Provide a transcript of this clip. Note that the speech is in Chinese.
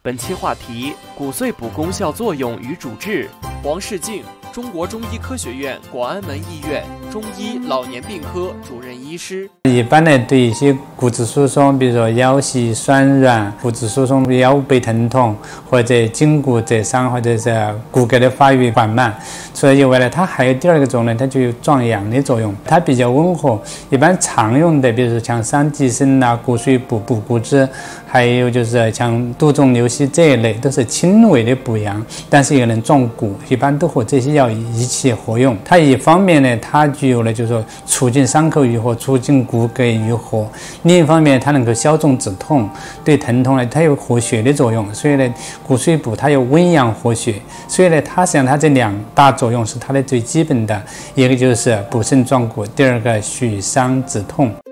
本期话题：骨碎补功效作用与主治。王世静，中国中医科学院广安门医院中医老年病科主任医师。 一般呢，对一些骨质疏松，比如说腰膝酸软、骨质疏松、腰背疼痛，或者筋骨折伤，或者是骨骼的发育缓慢，除了以外呢，它还有第二个作用呢，它就有壮阳的作用。它比较温和，一般常用的，比如说像桑寄生啊、骨碎补补骨质，还有就是像杜仲牛膝这一类，都是轻微的补阳，但是也能壮骨，一般都和这些药一起合用。它一方面呢，它具有了就是说促进伤口愈合，促进骨骼愈合；另一方面，它能够消肿止痛，对疼痛呢，它有活血的作用。所以呢，骨碎补它有温阳活血，所以呢，它实际上它这两大作用是它的最基本的，一个就是补肾壮骨，第二个祛伤止痛。